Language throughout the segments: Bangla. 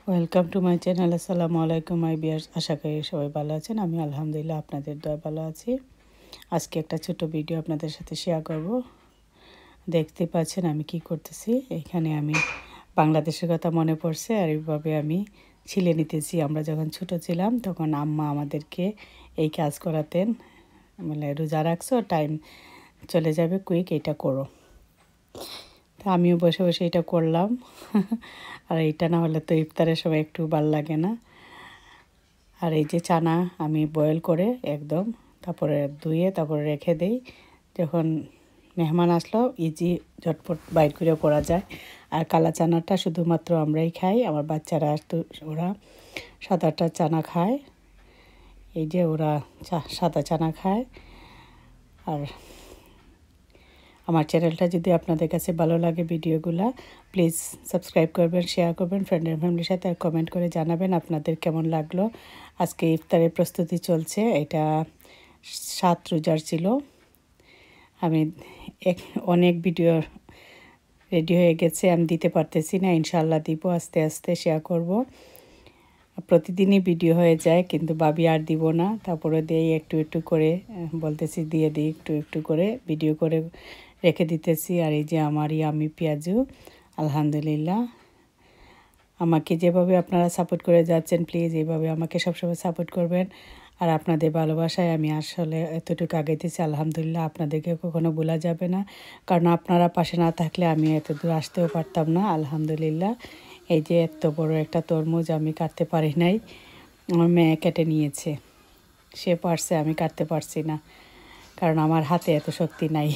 Welcome to my channel. আসসালামু আলাইকুম মাই বিয়ার্স, আশা করি সবাই ভালো আছেন। আমি আলহামদুলিল্লাহ আপনাদের দয়া ভালো আছি। আজকে একটা ছোট ভিডিও আপনাদের সাথে শেয়ার করব। দেখতে পাচ্ছেন আমি কি করতেছি। এখানে আমি বাংলাদেশের কথা মনে পড়ছে আর এইভাবে আমি ছিলে নিতেছি। আমরা যখন ছোট ছিলাম তখন আম্মা আমাদেরকে এই কাজ করাতেন, মানে রোজা রাখছো, টাইম চলে যাবে, কুইক এটা করো। তা আমিও বসে বসে এটা করলাম। আর এইটা না হলে তো ইফতারের সময় একটু ভাল লাগে না। আর এই যে চানা আমি বয়েল করে একদম তারপরে ধুয়ে তারপরে রেখে দেই, যখন মেহমান আসলো ইজি ঝটপট বাইর করে পড়া যায়। আর কালা চানাটা শুধুমাত্র আমরাই খাই, আমার বাচ্চারা তো ওরা সাদাটা চানা খায়। এই যে ওরা সাদা চানা খায়। আর আমার চ্যানেলটা যদি আপনাদের কাছে ভালো লাগে ভিডিওগুলো, প্লিজ সাবস্ক্রাইব করবেন, শেয়ার করবেন ফ্রেন্ড অ্যান্ড ফ্যামিলির সাথে, আর কমেন্ট করে জানাবেন আপনাদের কেমন লাগলো। আজকে ইফতারের প্রস্তুতি চলছে। এটা 7 রোজার ছিল। আমি অনেক ভিডিও রেডি হয়ে গেছে, আমি দিতে পারতেছি না, ইনশাল্লাহ দিব, আস্তে আস্তে শেয়ার করব। প্রতিদিনই ভিডিও হয়ে যায় কিন্তু ভাবি আর দিব না, তারপরে দিই একটু একটু করে, বলতেছি দিয়ে দিই একটু একটু করে ভিডিও করে রেখে দিতেছি। আর এই যে আমারই আমি পেঁয়াজু, আলহামদুলিল্লাহ। আমাকে যেভাবে আপনারা সাপোর্ট করে যাচ্ছেন, প্লিজ এইভাবে আমাকে সবসময় সাপোর্ট করবেন। আর আপনাদের ভালোবাসায় আমি আসলে এতটুকু আগাইতেছি, আলহামদুলিল্লাহ। আপনাদেরকে কখনো ভোলা যাবে না, কারণ আপনারা পাশে না থাকলে আমি এত দূর আসতেও পারতাম না, আলহামদুলিল্লাহ। এই যে এত বড় একটা তরমুজ আমি কাটতে পারি নাই, আমার মেয়ে কেটে নিয়েছে। সে পারছে, আমি কাটতে পারছি না, কারণ আমার হাতে এত শক্তি নাই।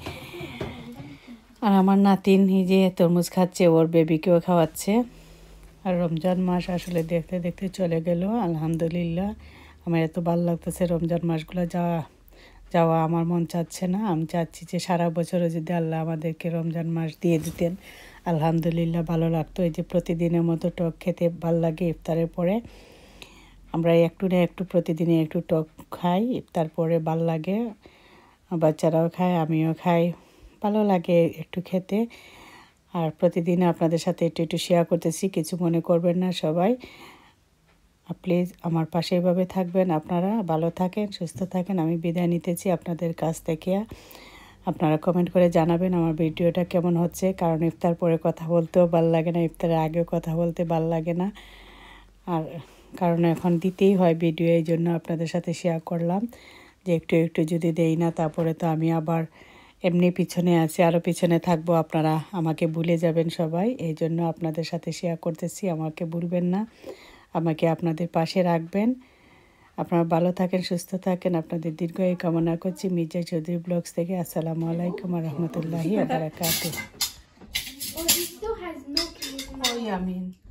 আর আমার নাতিন এই যে তরমুজ খাচ্ছে, ওর বেবিকেও খাওয়াচ্ছে। আর রমজান মাস আসলে দেখতে দেখতে চলে গেল, আলহামদুলিল্লাহ। আমার এত ভালো লাগতেছে রমজান মাসগুলো যাওয়া আমার মন চাচ্ছে না। আমি চাচ্ছি যে সারা বছরও যদি আল্লাহ আমাদেরকে রমজান মাস দিয়ে দিতেন, আলহামদুলিল্লাহ ভালো লাগতো। এই যে প্রতিদিনের মতো টক খেতে ভালো লাগে ইফতারের পরে। আমরা একটু না একটু প্রতিদিনে একটু টক খাই, ইফতার পরে ভালো লাগে। বাচ্চারাও খায়, আমিও খাই, ভালো লাগে একটু খেতে। আর প্রতিদিন আপনাদের সাথে একটু একটু শেয়ার করতেছি, কিছু মনে করবেন না সবাই। প্লিজ আমার পাশে এভাবে থাকবেন, আপনারা ভালো থাকেন, সুস্থ থাকেন। আমি বিদায় নিতেছি আপনাদের কাছ থেকে। আপনারা কমেন্ট করে জানাবেন আমার ভিডিওটা কেমন হচ্ছে, কারণ ইফতার পরে কথা বলতেও ভালো লাগে না, ইফতারের আগেও কথা বলতে ভালো লাগে না। আর কারণ এখন দিতেই হয় ভিডিও, এই জন্য আপনাদের সাথে শেয়ার করলাম যে একটু একটু যদি দেই না, তারপরে তো আমি আবার এমনি পিছনে আছি, আরও পিছনে থাকবো, আপনারা আমাকে ভুলে যাবেন সবাই। এই জন্য আপনাদের সাথে শেয়ার করতেছি, আমাকে ভুলবেন না, আমাকে আপনাদের পাশে রাখবেন। আপনারা ভালো থাকেন, সুস্থ থাকেন, আপনাদের দীর্ঘায়ু কামনা করছি। মির্জা চৌধুরী ব্লগস থেকে। আসসালামু আলাইকুম ওয়া রাহমাতুল্লাহি ওয়া বারাকাতুহু।